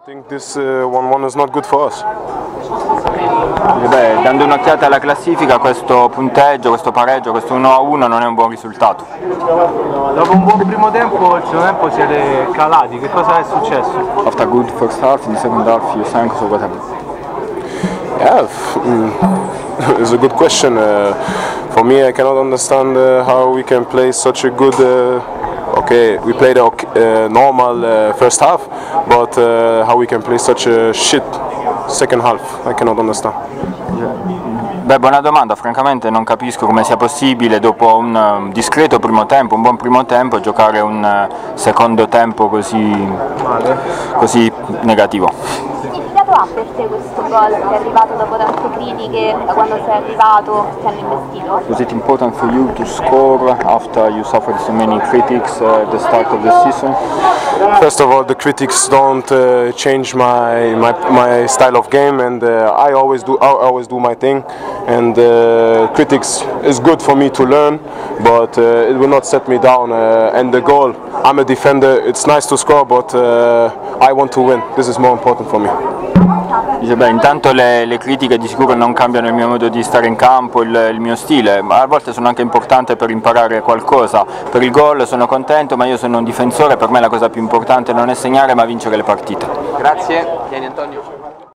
think this 1-1 is not good for us. Beh, dando un'occhiata alla classifica, questo punteggio, questo pareggio, questo 1-1 non è un buon risultato. Dopo un buon primo tempo, il secondo tempo siete calati, che cosa è successo? After a good first half, in the second half you sank, so what happened? Yeah, it's a good question. For me, I cannot understand how we can play such a good. Okay, we played a normal first half, but how we can play such a shit second half, I cannot understand. Beh, buona domanda, francamente non capisco come sia possibile dopo un discreto primo tempo, un buon primo tempo, giocare un secondo tempo così negativo. Ha per te questo gol che è arrivato dopo tante critiche, da quando sei arrivato ti hanno investito? Was it important for you to score after you suffered so many critics at the start of the season? First of all, the critics don't change my style of game, and I always do my thing. And critics is good for me to learn, but it will not set me down. And the goal, I'm a defender. It's nice to score, but I want to win. This is more important for me. Dice, beh, intanto le critiche di sicuro non cambiano il mio modo di stare in campo, il mio stile, ma a volte sono anche importanti per imparare qualcosa. Per il gol sono contento, ma io sono un difensore, per me la cosa più importante non è segnare ma vincere le partite. Grazie, vieni Antonio.